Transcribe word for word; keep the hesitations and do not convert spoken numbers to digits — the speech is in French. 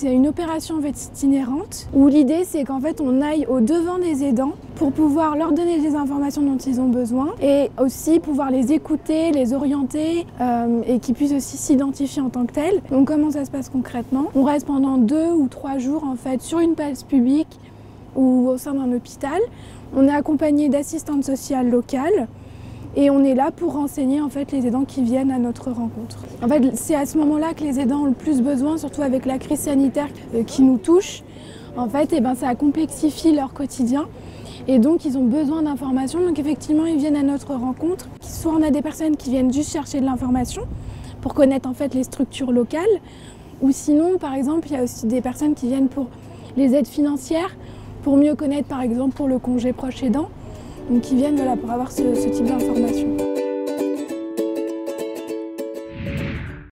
c'est une opération en fait itinérante où l'idée c'est qu'en fait on aille au devant des aidants pour pouvoir leur donner les informations dont ils ont besoin et aussi pouvoir les écouter, les orienter euh, et qu'ils puissent aussi s'identifier en tant que tels. Donc comment ça se passe concrètement? On reste pendant deux ou trois jours en fait sur une place publique ou au sein d'un hôpital. On est accompagné d'assistantes sociales locales. Et on est là pour renseigner en fait les aidants qui viennent à notre rencontre. En fait, c'est à ce moment-là que les aidants ont le plus besoin, surtout avec la crise sanitaire qui nous touche. En fait, et ben, ça complexifie leur quotidien. Et donc, ils ont besoin d'informations. Donc, effectivement, ils viennent à notre rencontre. Soit on a des personnes qui viennent juste chercher de l'information pour connaître en fait les structures locales. Ou sinon, par exemple, il y a aussi des personnes qui viennent pour les aides financières, pour mieux connaître, par exemple, pour le congé proche aidant. Donc, qui viennent voilà, pour avoir ce, ce type d'informations.